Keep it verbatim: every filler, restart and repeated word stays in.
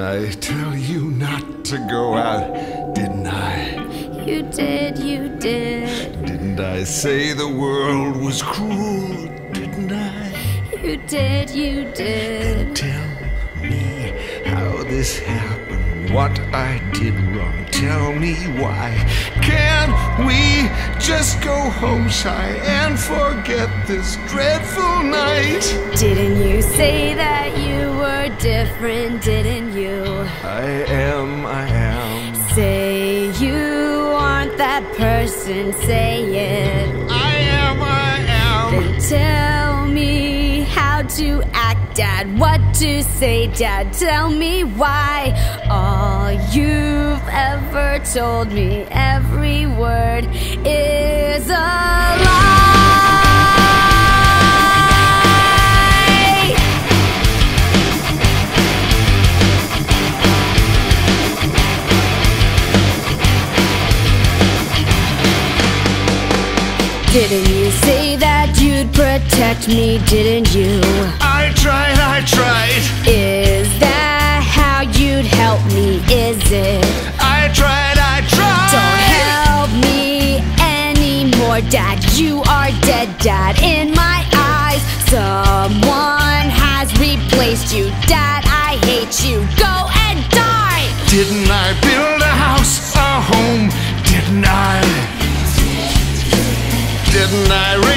I tell you not to go out, didn't I? You did, you did. Didn't I say the world was cruel, didn't I? You did, you did. Tell me how this happened, what I did wrong. Tell me why. Can't we just go home, Shy, and forget this dreadful night? Didn't you say that you were different, didn't you? I am, I am. Say you aren't that person, say it. I am, I am. Then tell me how to act, Dad, what to say, Dad, tell me why. All you've ever told me, every word is a lie. Didn't you say that you'd protect me, didn't you? I tried, I tried. Is that how you'd help me, is it? I tried, I tried. Don't help me anymore, Dad, you are dead, Dad. In my eyes, someone has replaced you. Dad, I hate you, go and die. Didn't I build a house, a home? Didn't I? Didn't I